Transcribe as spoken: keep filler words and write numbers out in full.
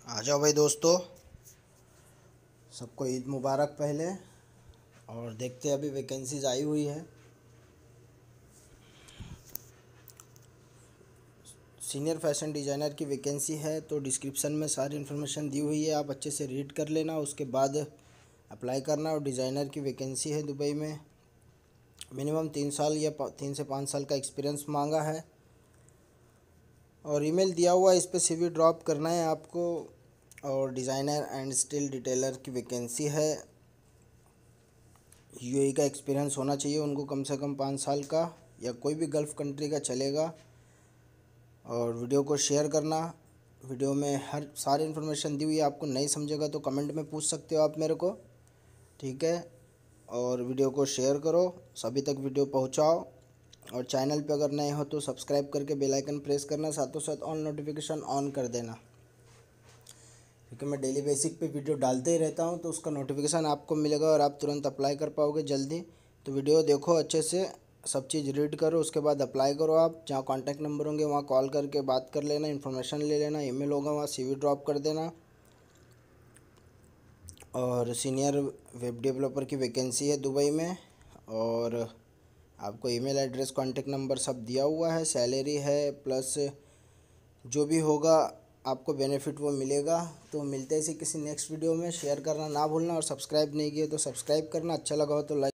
आ जाओ भाई दोस्तों, सबको ईद मुबारक पहले। और देखते हैं अभी वैकेंसीज आई हुई है। सीनियर फैशन डिज़ाइनर की वैकेंसी है, तो डिस्क्रिप्शन में सारी इन्फॉर्मेशन दी हुई है, आप अच्छे से रीड कर लेना, उसके बाद अप्लाई करना। और डिज़ाइनर की वैकेंसी है दुबई में। मिनिमम तीन साल या तीन से पाँच साल का एक्सपीरियंस मांगा है। और ईमेल दिया हुआ है, इस पर सीवी ड्रॉप करना है आपको। और डिज़ाइनर एंड स्टिल डिटेलर की वैकेंसी है। यूएई का एक्सपीरियंस होना चाहिए उनको, कम से कम पाँच साल का, या कोई भी गल्फ़ कंट्री का चलेगा। और वीडियो को शेयर करना। वीडियो में हर सारी इन्फॉर्मेशन दी हुई है, आपको नहीं समझेगा तो कमेंट में पूछ सकते हो आप मेरे को, ठीक है। और वीडियो को शेयर करो, सभी तक वीडियो पहुंचाओ। और चैनल पे अगर नए हो तो सब्सक्राइब करके बेल आइकन प्रेस करना, साथों साथ ऑल नोटिफिकेशन ऑन कर देना, क्योंकि मैं डेली बेसिक पे वीडियो डालते ही रहता हूँ, तो उसका नोटिफिकेशन आपको मिलेगा और आप तुरंत अप्लाई कर पाओगे जल्दी। तो वीडियो देखो अच्छे से, सब चीज़ रीड करो, उसके बाद अप्लाई करो। आप जहाँ कॉन्टैक्ट नंबर होंगे वहाँ कॉल करके बात कर लेना, इन्फॉर्मेशन ले लेना। ईमेल होगा वहाँ सीवी ड्रॉप कर देना। और सीनियर वेब डेवलपर की वैकेंसी है दुबई में। और आपको ईमेल एड्रेस, कॉन्टैक्ट नंबर सब दिया हुआ है। सैलरी है, प्लस जो भी होगा आपको बेनिफिट वो मिलेगा। तो मिलते हैं इसी किसी नेक्स्ट वीडियो में। शेयर करना ना भूलना, और सब्सक्राइब नहीं किए तो सब्सक्राइब करना। अच्छा लगा हो तो लाइक